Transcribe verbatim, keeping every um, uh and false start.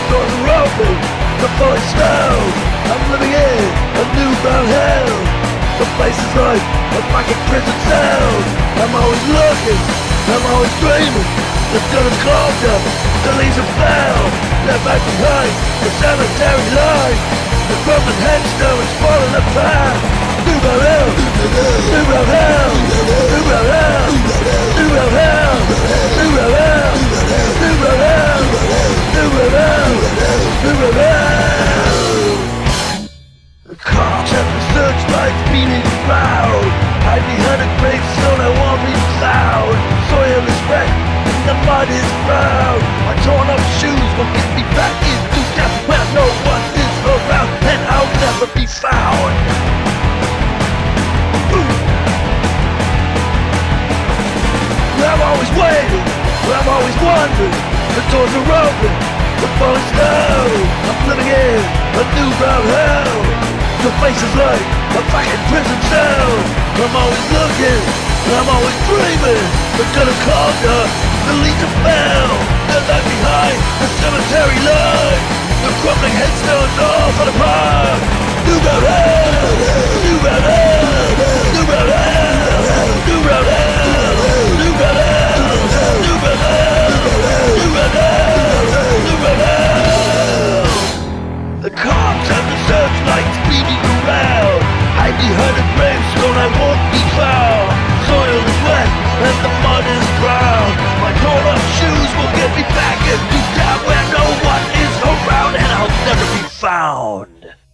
doors are open, the voice knows I'm living in a newfound hell. The place is like a fucking prison cell. I'm always looking, I'm always dreaming. The gun is clogged up, the leaves are foul. Left back behind the cemetery line. The crumbling headstone is falling apart. New round hell, new round hell, new round hell, new round hell, new round hell, new round hell, new round hell, new round hell. The cops have the searchlights beating proud. Hide behind a gravestone, I won't be found. Soil is wet, the mud is brown. My torn up shoes will get me back into death where no one is around, and I'll never be found. I'm always waiting, I'm always wondering. The doors are open, the falling snow. I'm living in a new brown hell. The face is like a fucking prison cell. I'm always looking, I'm always dreaming. The gun is clogged up, the legion fell. They're left behind the cemetery line. The crumbling headstones all fall apart. New brown hell, new brown hell, new brown hell, new brown hell, new brown hell, new brown hell, new brown hell, new brown hell. The cops have the searchlights beating around. Hide behind a gravestone, I won't be found. Soil is wet and the mud is brown. My torn up shoes will get me back into town where no one is around, and I'll never be found.